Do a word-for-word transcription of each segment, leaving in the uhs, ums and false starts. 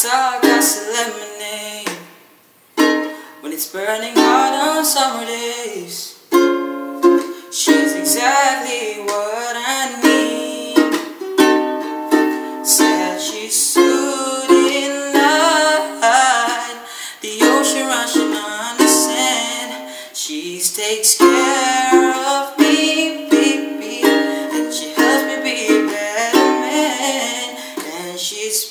dark as a lemonade when it's burning hot on summer days. She's exactly what I need. Said she's soothing light, the ocean rushing on the sand. She takes care of me, baby, and she helps me be a better man. And she's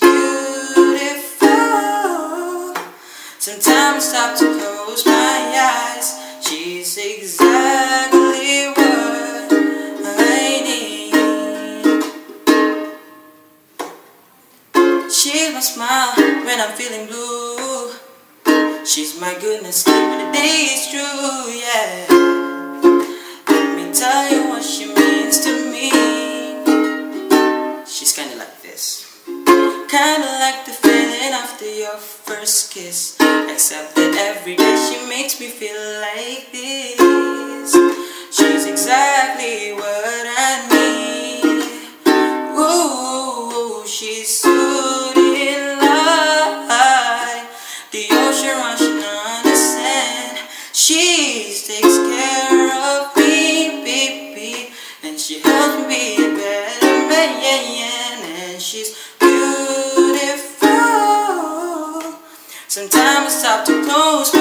beautiful. Sometimes I stop to close my eyes. She's exactly what I need. She's my smile when I'm feeling blue. She's my goodness when the day is through, yeah. Let me tell you what she means to me. She's kinda like this. Kinda like the feeling after your first kiss, except that every day she makes me feel like this. She's exactly what I need. Ooh, she's soothing light, the ocean rushing on the sand. She takes care of me, baby, and she helps me be a better man, yeah, yeah. And she's beautiful. Sometimes I stop to close my